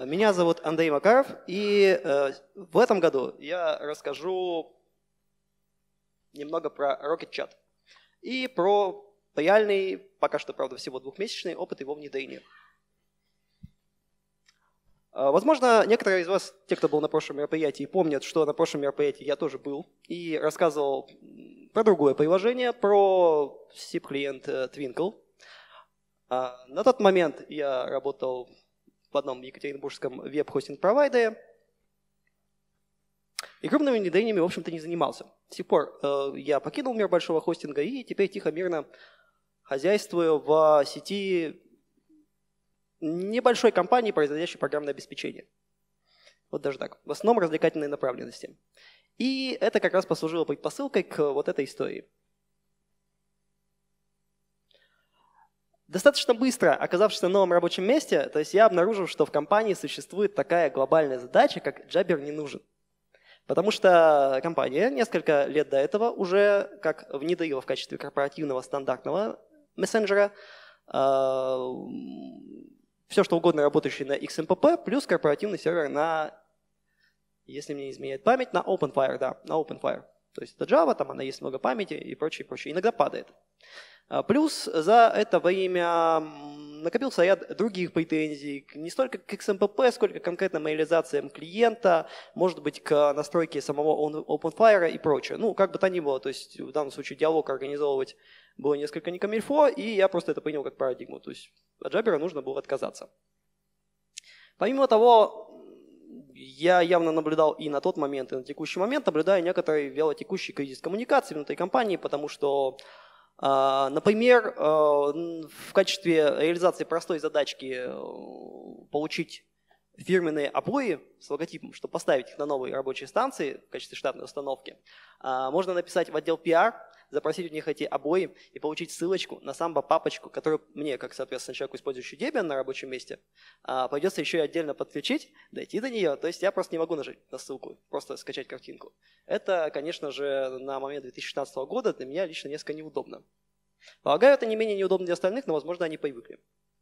Меня зовут Андрей Макаров, и в этом году я расскажу немного про Rocket Chat и про реальный, пока что, правда, всего двухмесячный опыт его внедрения. Возможно, некоторые из вас, те, кто был на прошлом мероприятии, помнят, что на прошлом мероприятии я тоже был и рассказывал про другое приложение, про SIP-клиент Twinkle. На тот момент я работал в одном екатеринбургском веб-хостинг-провайдере и крупными внедрениями, в общем-то, не занимался. С тех пор я покинул мир большого хостинга и теперь тихо-мирно хозяйствую в сети небольшой компании, производящей программное обеспечение. Вот даже так. В основном развлекательной направленности. И это как раз послужило предпосылкой к вот этой истории. Достаточно быстро, оказавшись на новом рабочем месте, то есть я обнаружил, что в компании существует такая глобальная задача, как Jabber не нужен. Потому что компания несколько лет до этого уже как внедрила в качестве корпоративного стандартного мессенджера все, что угодно работающее на XMPP, плюс корпоративный сервер на, если мне не изменяет память, на OpenFire, да, на OpenFire. То есть это Java, там она есть много памяти и прочее, прочее. Иногда падает. Плюс за это время накопился ряд других претензий, не столько к XMPP, сколько конкретно к реализациям клиента, может быть, к настройке самого OpenFire и прочее. Ну, как бы то ни было, то есть в данном случае диалог организовывать было несколько не камильфо, и я просто это принял как парадигму. То есть от Jabber нужно было отказаться. Помимо того, я явно наблюдал и на тот момент, и на текущий момент, наблюдаю некоторый вялотекущий кризис коммуникации внутри компании, потому что, например, в качестве реализации простой задачки получить фирменные обои с логотипом, чтобы поставить их на новые рабочие станции в качестве штатной установки, можно написать в отдел PR, запросить у них эти обои и получить ссылочку на Samba-папочку, которую мне, как, соответственно, человеку, использующему Debian на рабочем месте, придется еще и отдельно подключить, дойти до нее. То есть я просто не могу нажать на ссылку, просто скачать картинку. Это, конечно же, на момент 2016 года для меня лично несколько неудобно. Полагаю, это не менее неудобно для остальных, но, возможно, они привыкли.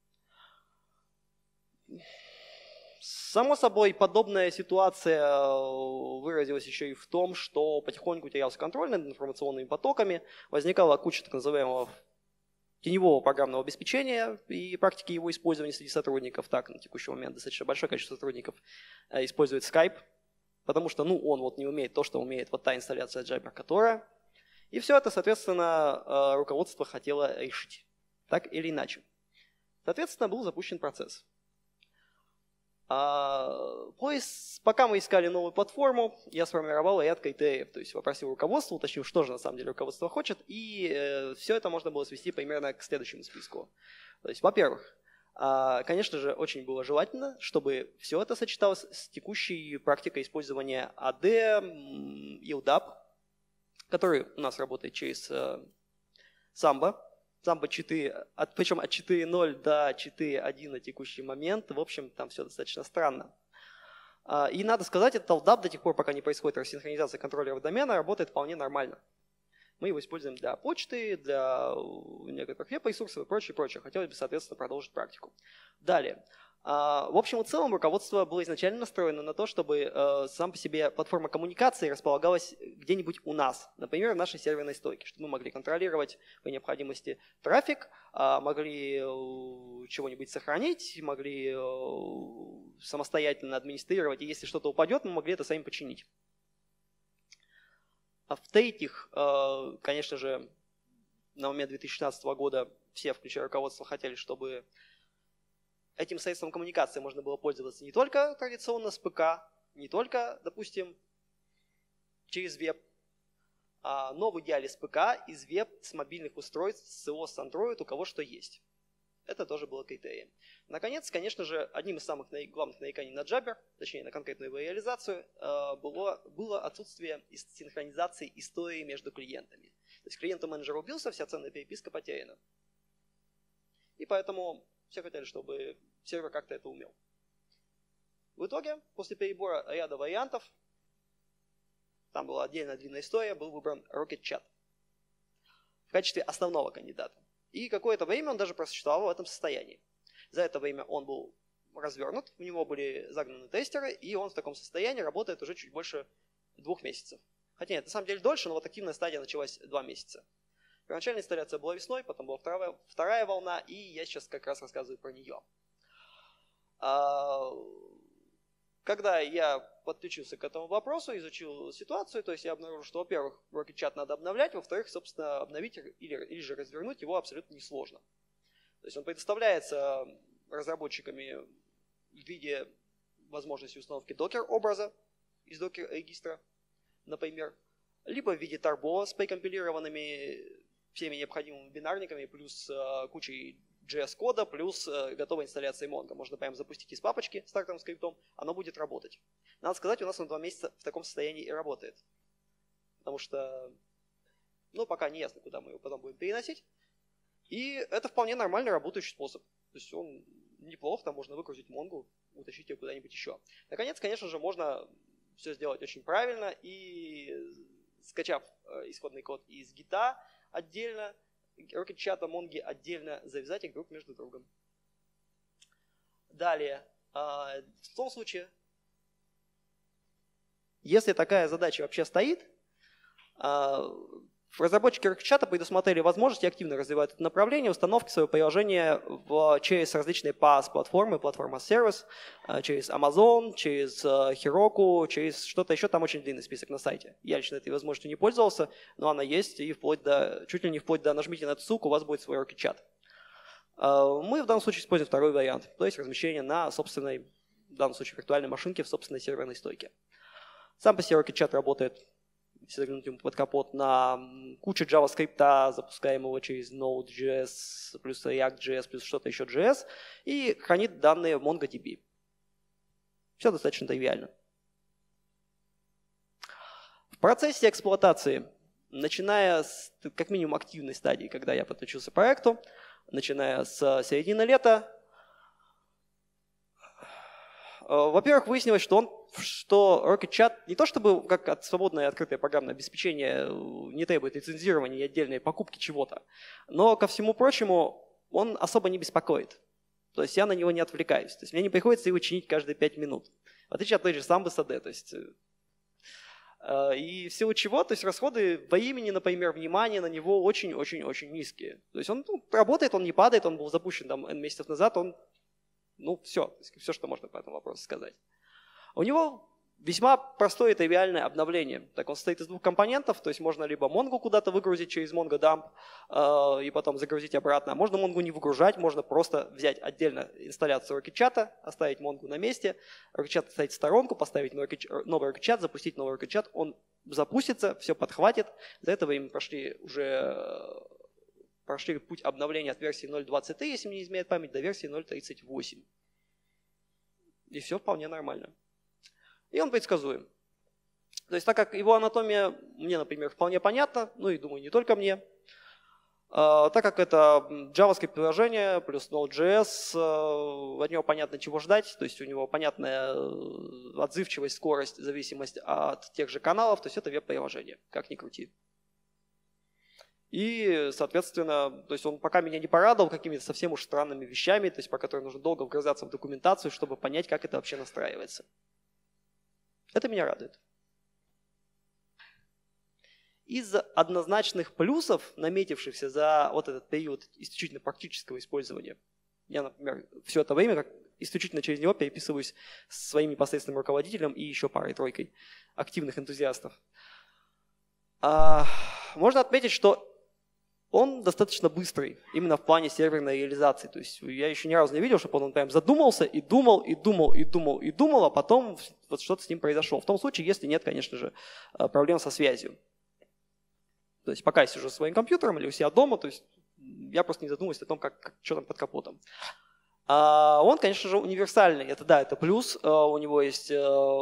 Само собой, подобная ситуация выразилась еще и в том, что потихоньку терялся контроль над информационными потоками, возникала куча так называемого теневого программного обеспечения и практики его использования среди сотрудников. Так, на текущий момент достаточно большое количество сотрудников использует Skype, потому что он вот не умеет то, что умеет вот та инсталляция Jabber, которая. И все это, соответственно, руководство хотело решить, так или иначе. Соответственно, был запущен процесс. Пока мы искали новую платформу, я сформировал ряд критериев, то есть попросил руководство, уточнил, что же на самом деле руководство хочет, и все это можно было свести примерно к следующему списку. То есть, во-первых, конечно же, очень было желательно, чтобы все это сочеталось с текущей практикой использования AD и LDAP, который у нас работает через Samba. Samba 4, причем от 4.0 до 4.1 на текущий момент, в общем, там все достаточно странно. И надо сказать, этот LDAP до тех пор, пока не происходит рассинхронизация контроллеров домена, работает вполне нормально. Мы его используем для почты, для некоторых веб-ресурсов и прочее, прочее. Хотелось бы, соответственно, продолжить практику. Далее. В общем и целом, руководство было изначально настроено на то, чтобы сам по себе платформа коммуникации располагалась где-нибудь у нас, например, в нашей серверной стойке, чтобы мы могли контролировать по необходимости трафик, могли чего-нибудь сохранить, могли самостоятельно администрировать, и если что-то упадет, мы могли это сами починить. А в-третьих, конечно же, на момент 2016 года все, включая руководство, хотели, чтобы этим средством коммуникации можно было пользоваться не только традиционно с ПК, не только, допустим, через веб, но в идеале с ПК, из веб, с мобильных устройств, с iOS, с Android, у кого что есть. Это тоже было критерием. Наконец, конечно же, одним из самых главных нареканий на Jabber, точнее на конкретную его реализацию, было отсутствие синхронизации истории между клиентами. То есть клиент-менеджер убился, вся ценная переписка потеряна. И поэтому все хотели, чтобы сервер как-то это умел. В итоге, после перебора ряда вариантов, там была отдельная длинная история, был выбран Rocket Chat в качестве основного кандидата. И какое-то время он даже просуществовал в этом состоянии. За это время он был развернут, в него были загнаны тестеры, и он в таком состоянии работает уже чуть больше 2 месяцев. Хотя нет, на самом деле дольше, но вот активная стадия началась 2 месяца. Первоначальная инсталляция была весной, потом была вторая волна, и я сейчас как раз рассказываю про нее. Когда я подключился к этому вопросу, изучил ситуацию, то есть я обнаружил, что, во-первых, RocketChat надо обновлять, во-вторых, собственно, обновить или же развернуть его абсолютно несложно. То есть он предоставляется разработчиками в виде возможности установки докер-образа из докер-регистра, например, либо в виде Turbo с прекомпилированными всеми необходимыми бинарниками, плюс кучей JS-кода, плюс готовой инсталляцией Mongo. Можно прямо запустить из папочки стартовым скриптом, оно будет работать. Надо сказать, у нас он 2 месяца в таком состоянии и работает. Потому что, пока не ясно, куда мы его потом будем переносить. И это вполне нормальный работающий способ. То есть он неплох, там можно выгрузить Mongo, утащить ее куда-нибудь еще. Наконец, конечно же, можно все сделать очень правильно и, скачав исходный код из гита отдельно, RocketChat, Mongo отдельно, завязать их друг между другом. Далее, в том случае, если такая задача вообще стоит, разработчики RocketChat предусмотрели возможность и активно развивают это направление установки своего приложения через различные PaaS-платформы, платформа сервис, через Amazon, через Heroku, через что-то еще, там очень длинный список на сайте. Я лично этой возможностью не пользовался, но она есть, и чуть ли не вплоть до нажмите на эту ссылку, у вас будет свой RocketChat. Мы в данном случае используем второй вариант, то есть размещение на собственной, в данном случае виртуальной машинке в собственной серверной стойке. Сам по себе RocketChat работает, если заглянуть ему под капот, на кучу JavaScript, запускаемого через Node.js, плюс React.js, плюс что-то еще JS, и хранит данные в MongoDB. Все достаточно тривиально. В процессе эксплуатации, начиная с как минимум активной стадии, когда я подключился к проекту, начиная с середины лета, во-первых, выяснилось, что RocketChat не то чтобы как свободное и открытое программное обеспечение не требует лицензирования и отдельной покупки чего-то, но, ко всему прочему, он особо не беспокоит. То есть я на него не отвлекаюсь. То есть мне не приходится его чинить каждые 5 минут. В отличие от той же самбо SAD. То есть, и в силу чего, то есть расходы во имени, например, внимания на него очень-очень-очень низкие. То есть он работает, он не падает, он был запущен там N месяцев назад, он все, что можно по этому вопросу сказать. У него весьма простое и тривиальное обновление. Так он состоит из 2 компонентов, то есть можно либо Mongo куда-то выгрузить через Mongo Dump и потом загрузить обратно, а можно Mongo не выгружать, можно просто взять отдельно инсталляцию RocketChat, оставить Mongo на месте, RocketChat оставить в сторонку, поставить новый RocketChat, запустить новый RocketChat, он запустится, все подхватит. До этого им прошли путь обновления от версии 0.23, если мне не изменяет память, до версии 0.38. И все вполне нормально. И он предсказуем. То есть так как его анатомия мне, например, вполне понятна, и думаю, не только мне, так как это JavaScript-приложение плюс Node.js, от него понятно, чего ждать, то есть у него понятная отзывчивость, скорость, зависимость от тех же каналов, то есть это веб-приложение, как ни крути. И, соответственно, то есть он пока меня не порадовал какими-то совсем уж странными вещами, то есть по которым нужно долго вгрызаться в документацию, чтобы понять, как это вообще настраивается. Это меня радует. Из однозначных плюсов, наметившихся за вот этот период исключительно практического использования, я, например, все это время исключительно через него переписываюсь с своим непосредственным руководителем и еще парой-тройкой активных энтузиастов. Можно отметить, что он достаточно быстрый, именно в плане серверной реализации. То есть я еще ни разу не видел, чтобы он прям задумался и думал, а потом вот что-то с ним произошло. В том случае, если нет, конечно же, проблем со связью. То есть пока я сижу со своим компьютером или у себя дома, то есть я просто не задумываюсь о том, что там под капотом. Он, конечно же, универсальный. Это плюс. У него есть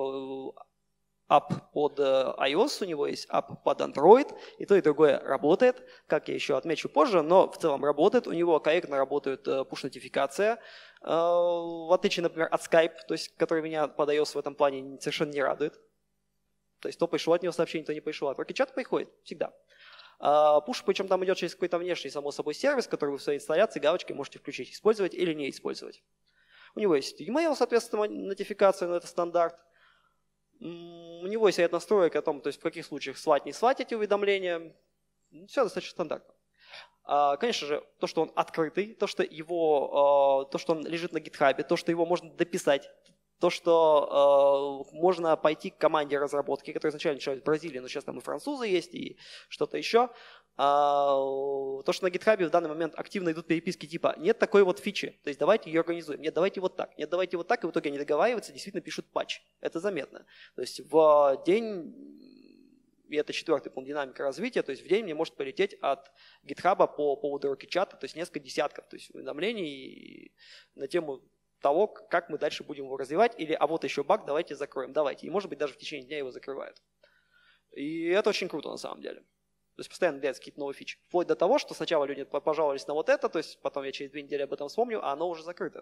app под iOS, у него есть app под Android, и то, и другое работает, как я еще отмечу позже, но в целом работает, у него корректно работает push-нотификация, в отличие, например, от Skype, то есть, который меня под iOS в этом плане совершенно не радует. То есть то пришло от него сообщение, то не пришло, от RocketChat приходит всегда. Push, причем там идет через какой-то внешний, само собой, сервис, который вы в своей инсталляции галочкой можете включить, использовать или не использовать. У него есть email, соответственно, нотификация, но это стандарт. У него есть ряд настроек о том, то есть в каких случаях слать, не слать эти уведомления. Все достаточно стандартно. Конечно же, то, что он открытый, то, что он лежит на гитхабе, то, что его можно дописать, то, что можно пойти к команде разработки, которая изначально началась в Бразилии, но сейчас там и французы есть, и что-то еще. То, что на гитхабе в данный момент активно идут переписки типа «нет такой вот фичи, то есть давайте ее организуем, нет, давайте вот так, нет, давайте вот так», и в итоге они договариваются, действительно пишут патч. Это заметно. То есть в день, и это 4-й пункт динамика развития, то есть в день мне может полететь от гитхаба по поводу Rocket-чата, то есть несколько десятков, то есть уведомлений на тему того, как мы дальше будем его развивать, или «а вот еще баг, давайте закроем», давайте. И может быть даже в течение дня его закрывают. И это очень круто на самом деле. То есть постоянно появляются какие-то новые фичи. Вплоть до того, что сначала люди пожаловались на вот это, то есть потом я через 2 недели об этом вспомню, а оно уже закрыто.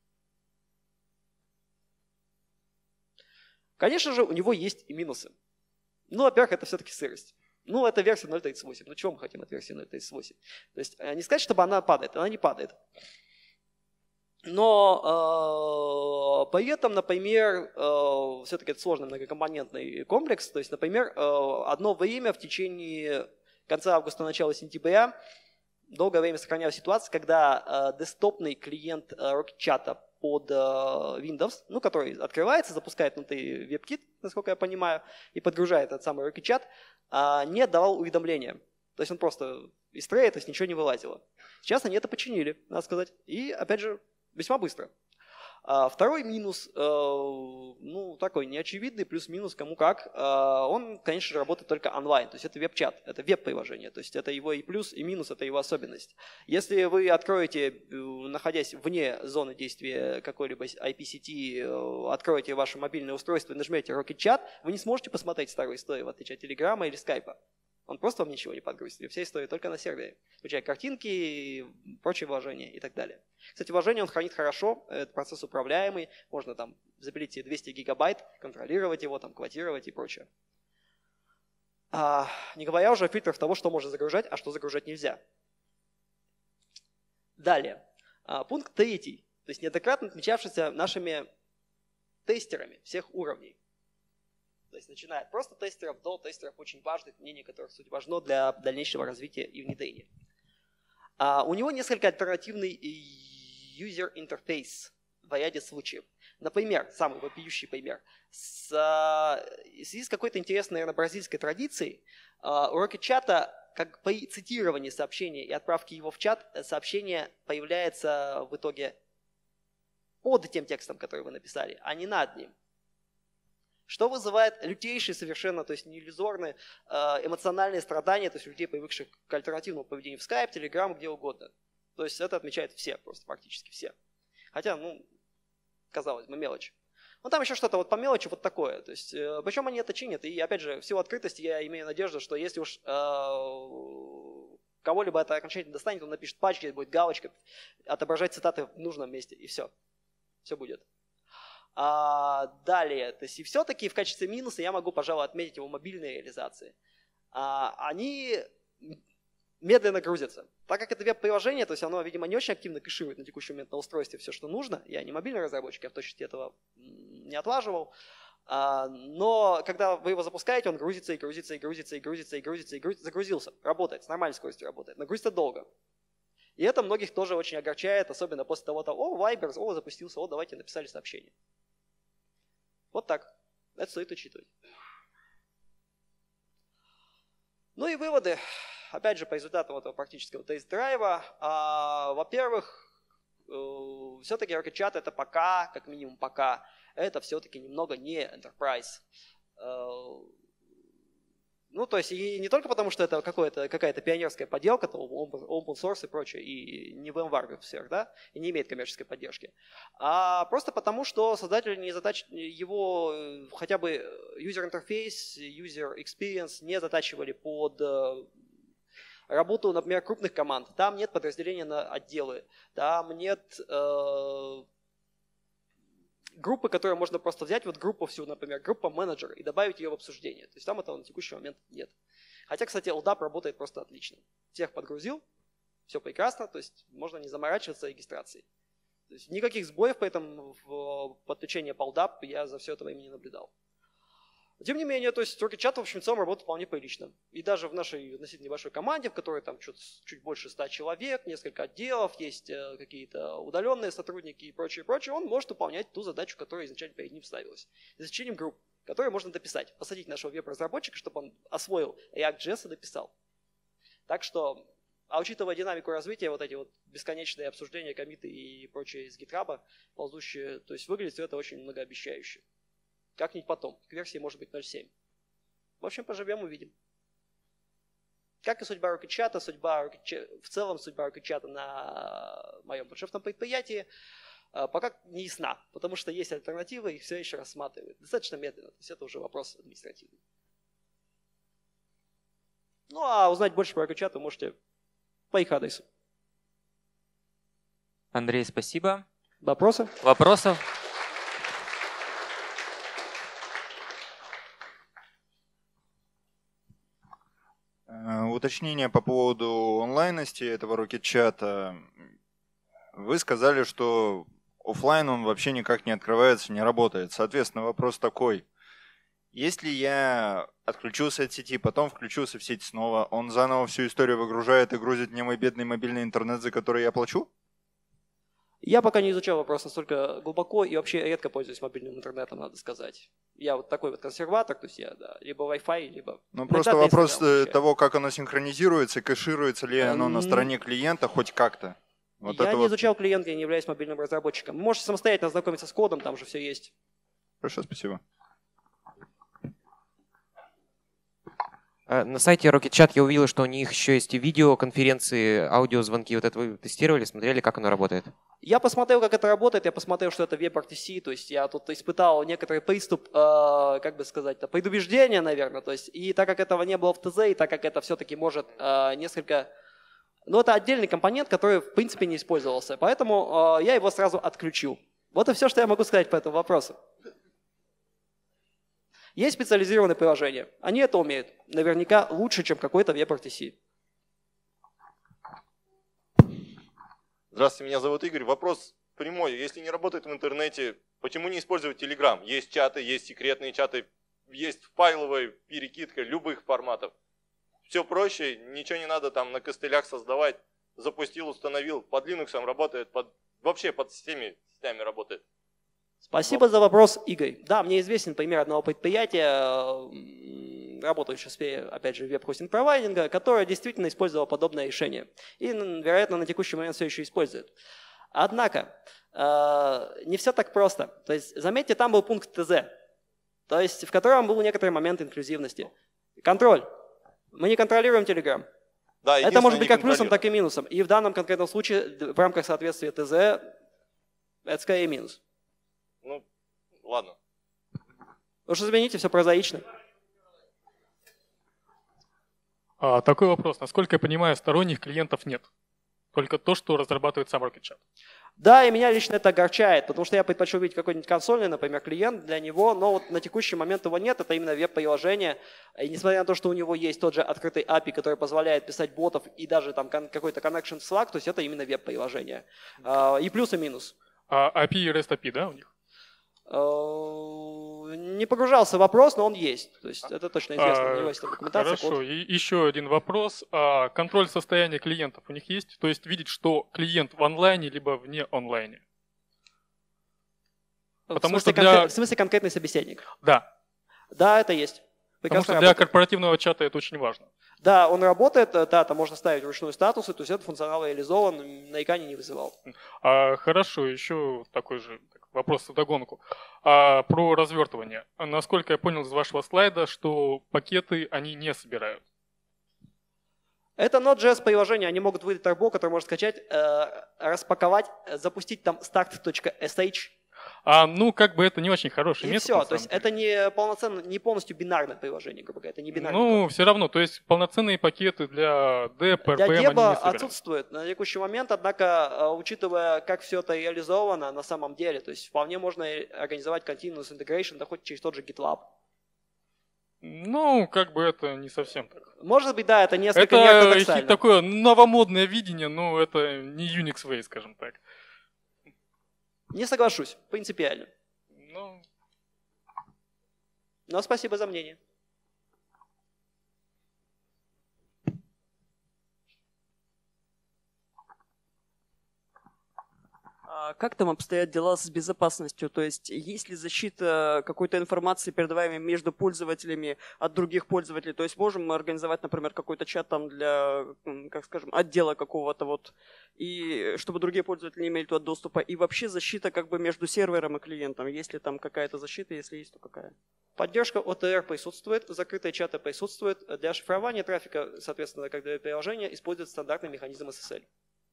Конечно же, у него есть и минусы. Ну, во-первых, это все-таки сырость. Ну, это версия 0.38. Ну, чего мы хотим от версии 0.38? То есть не сказать, чтобы она падает, она не падает. Но при этом, например, все-таки это сложный многокомпонентный комплекс. То есть, например, одно время в течение конца августа, начала сентября долгое время сохранялась ситуация, когда десктопный клиент Rocket-чата под Windows, ну, который открывается, запускает внутри WebKit, насколько я понимаю, и подгружает этот самый Rocket-чат, не давал уведомления. То есть он просто из трея, то есть ничего не вылазило. Сейчас они это починили, надо сказать. И, опять же, весьма быстро. Второй минус, ну, такой неочевидный, плюс-минус кому как, он, конечно же, работает только онлайн, то есть это веб-чат, это веб-приложение, то есть это его и плюс, и минус, это его особенность. Если вы откроете, находясь вне зоны действия какой-либо IP-сети, откроете ваше мобильное устройство и нажмете Rocket-чат, вы не сможете посмотреть старую историю, в отличие от Телеграма или Скайпа. Он просто вам ничего не подгрузит. Вся история только на сервере. Включая картинки, прочие вложения и так далее. Кстати, вложения он хранит хорошо, это процесс управляемый. Можно там запилить себе 200 гигабайт, контролировать его, там, квотировать и прочее. Не говоря уже о фильтрах того, что можно загружать, а что загружать нельзя. Далее. Пункт 3. То есть неоднократно отмечавшийся нашими тестерами всех уровней. То есть начиная от просто тестеров до тестеров очень важных, мнений которых суть важно для дальнейшего развития и внедрения. У него несколько альтернативный user interface в ряде случаев. Например, самый вопиющий пример. В связи с какой-то интересной, наверное, бразильской традицией, у Rocket-чата, как при цитировании сообщения и отправке его в чат, сообщение появляется в итоге под тем текстом, который вы написали, а не над ним. Что вызывает лютейшие совершенно, то есть не иллюзорные эмоциональные страдания, то есть людей, привыкших к альтернативному поведению в Skype, Telegram, где угодно. То есть это отмечают все, просто практически все. Хотя, ну, казалось бы, мелочь. Но там еще что-то вот по мелочи вот такое. То есть, причем они это чинят. И опять же, в силу открытости я имею надежду, что если уж кого-либо это окончательно достанет, он напишет патч, где будет галочка, отображать цитаты в нужном месте, и все. Все будет. Далее, то есть и все-таки в качестве минуса я могу, пожалуй, отметить его мобильные реализации. Они медленно грузятся. Так как это веб-приложение, то есть оно, видимо, не очень активно кэширует на текущий момент на устройстве все, что нужно. Я не мобильный разработчик, я в точности этого не отлаживал. Но когда вы его запускаете, он грузится и грузится и грузится и грузится и грузится и грузится. Загрузился, работает, с нормальной скоростью работает, но грузится долго. И это многих тоже очень огорчает, особенно после того, Viber, запустился, давайте написали сообщение. Вот так. Это стоит учитывать. Ну и выводы, опять же, по результатам этого практического тест-драйва. Во-первых, все-таки Rocket-чат это пока, как минимум пока, это все-таки немного не enterprise. Ну, то есть и не только потому, что это какая-то пионерская поделка, open source и прочее, и не в VMware всех, да, и не имеет коммерческой поддержки, а просто потому, что создатели его хотя бы user interface, user experience не затачивали под работу, например, крупных команд. Там нет подразделения на отделы, там нет группы, которые можно просто взять, вот группу всю, например, группа менеджер, и добавить ее в обсуждение. То есть там этого на текущий момент нет. Хотя, кстати, LDAP работает просто отлично. Всех подгрузил, все прекрасно, то есть можно не заморачиваться регистрацией. То То есть никаких сбоев поэтому в подключении PaulDAP я за все это время не наблюдал. Тем не менее, то есть RocketChat в общем целом работает вполне прилично. И даже в нашей относительно небольшой команде, в которой там чуть больше 100 человек, несколько отделов, есть какие-то удаленные сотрудники и прочее, он может выполнять ту задачу, которая изначально перед ним ставилась. За исключением групп, которые можно дописать. Посадить нашего веб-разработчика, чтобы он освоил React.js и дописал. Так что, учитывая динамику развития, вот эти вот бесконечные обсуждения, коммиты и прочее из GitHub, ползущие, то есть выглядит все это очень многообещающе. Как-нибудь потом, к версии может быть 0.7. В общем, поживем, увидим. Как и судьба RocketChat, в целом судьба RocketChat на моем подшефном предприятии пока не ясна, потому что есть альтернативы, их все еще рассматривают. Достаточно медленно, то есть это уже вопрос административный. Ну а узнать больше про RocketChat вы можете по их адресу. Андрей, спасибо. Вопросы? Вопросов? Уточнение по поводу онлайнности этого RocketChat. Вы сказали, что офлайн он вообще никак не открывается, не работает. Соответственно, вопрос такой. Если я отключился от сети, потом включился в сеть снова, он заново всю историю выгружает и грузит мне мой бедный мобильный интернет, за который я плачу? Я пока не изучал вопрос настолько глубоко и вообще редко пользуюсь мобильным интернетом, надо сказать. Я вот такой вот консерватор, то есть я либо Wi-Fi, либо... Ну просто вопрос того, как оно синхронизируется, кэшируется ли оно на стороне клиента хоть как-то. Вот я не изучал клиента, я не являюсь мобильным разработчиком. Можете самостоятельно ознакомиться с кодом, там же все есть. Хорошо, спасибо. На сайте RocketChat я увидел, что у них еще есть и видеоконференции, аудиозвонки. Вот это вы тестировали, смотрели, как оно работает? Я посмотрел, как это работает, я посмотрел, что это WebRTC, то есть я тут испытал некоторый приступ, как бы сказать, предубеждения, наверное, то есть и так как этого не было в ТЗ, и так как это все-таки может несколько... Ну, это отдельный компонент, который в принципе не использовался, поэтому я его сразу отключил. Вот и все, что я могу сказать по этому вопросу. Есть специализированные приложения, они это умеют, наверняка лучше, чем какой-то WebRTC. Здравствуйте, меня зовут Игорь. Вопрос прямой. Если не работает в интернете, почему не использовать Telegram? Есть чаты, есть секретные чаты, есть файловая перекидка любых форматов. Все проще, ничего не надо там на костылях создавать. Запустил, установил. Под Linux работает, вообще под всеми сетями работает. Спасибо за вопрос, Игорь. Да, мне известен пример одного предприятия, работающего в сфере, опять же, веб-хостинг-провайдинга, которое действительно использовало подобное решение. И, вероятно, на текущий момент все еще использует. Однако, не все так просто. То есть, заметьте, там был пункт ТЗ, то есть, в котором был некоторый момент инклюзивности. Контроль. Мы не контролируем Telegram. Да, это может быть как плюсом, так и минусом. И в данном конкретном случае, в рамках соответствия ТЗ, это скорее минус. Ну, ладно. Уж извините, все прозаично. Такой вопрос. Насколько я понимаю, сторонних клиентов нет. Только то, что разрабатывает сам RocketChat. Да, и меня лично это огорчает, потому что я предпочел видеть какой-нибудь консольный, например, клиент для него, но вот на текущий момент его нет, это именно веб-приложение. И несмотря на то, что у него есть тот же открытый API, который позволяет писать ботов и даже там какой-то connection в Slack, то есть это именно веб-приложение. И плюс, и минус. API и REST API, да, у них? Не погружался в вопрос, но он есть. То есть это точно известно. У него есть документация. Хорошо. Код. И еще один вопрос. Контроль состояния клиентов у них есть? То есть видеть, что клиент в онлайне либо вне онлайне? Потому в смысле конкретный собеседник? Да. Да, это есть. Потому что для корпоративного чата это очень важно. Да, он работает, да, там можно ставить вручную статусы, то есть этот функционал реализован, на экране не вызывал. Хорошо, еще такой же вопрос вдогонку. Про развертывание. Насколько я понял из вашего слайда, что пакеты они не собирают. Это Node.js приложение, они могут выдать арбо, который можно скачать, распаковать, запустить там start.sh. Ну, как бы это не очень хороший метод. И все, то есть это не полностью бинарное приложение, грубо говоря, это не бинарное. Ну, все равно, то есть полноценные пакеты для Deb, RPM, для они не Деба собирают. отсутствуют на текущий момент, однако, учитывая, как все это реализовано на самом деле, то есть вполне можно организовать continuous integration, да хоть через тот же GitLab. Ну, как бы это не совсем так. Может быть, да, это несколько неортодоксально. Это такое новомодное видение, но это не Unix way, скажем так. Не соглашусь, принципиально. Ну, Но спасибо за мнение. А как там обстоят дела с безопасностью? То есть есть ли защита какой-то информации, передаваемой между пользователями от других пользователей? То есть можем мы организовать, например, какой-то чат там для, как скажем, отдела какого-то вот, и чтобы другие пользователи не имели туда доступа? И вообще защита как бы между сервером и клиентом? Есть ли там какая-то защита? Если есть, то какая? Поддержка OTR присутствует, закрытые чаты присутствуют. Для шифрования трафика, соответственно, как для приложения, используют стандартный механизм SSL.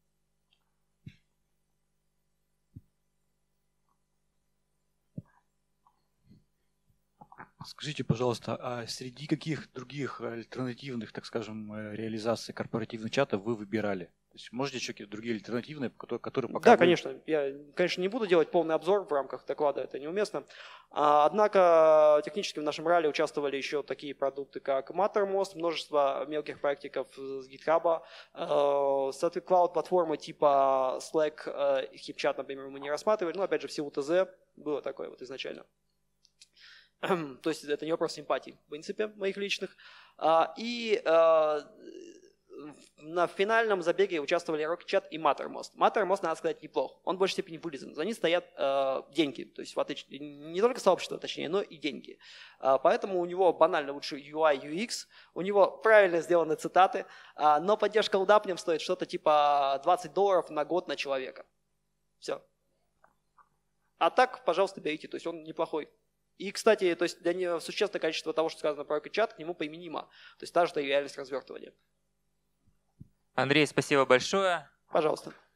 Скажите, пожалуйста, а среди каких других альтернативных, так скажем, реализаций корпоративных чатов вы выбирали? То есть можете еще какие-то другие альтернативные, которые пока... Да, конечно. Я, конечно, не буду делать полный обзор в рамках доклада, это неуместно. Однако технически в нашем ралли участвовали еще такие продукты, как Mattermost, множество мелких проектиков с GitHub, cloud-платформы типа Slack, HipChat, например, мы не рассматривали, но опять же в силу ТЗ было такое вот изначально. То есть это не вопрос симпатий, в принципе, моих личных. И на финальном забеге участвовали RocketChat и Mattermost. Mattermost, надо сказать, неплох. Он в большей степени вылизан. За ним стоят деньги. То есть не только сообщество, точнее, но и деньги. Поэтому у него банально лучше UI, UX. У него правильно сделаны цитаты. Но поддержка LDAP в нем стоит что-то типа $20 на год на человека. Все. А так, пожалуйста, берите. То есть он неплохой. И, кстати, то есть для него существенное количество того, что сказано про RocketChat, к нему применимо. То есть та же реальность развертывания. Андрей, спасибо большое. Пожалуйста.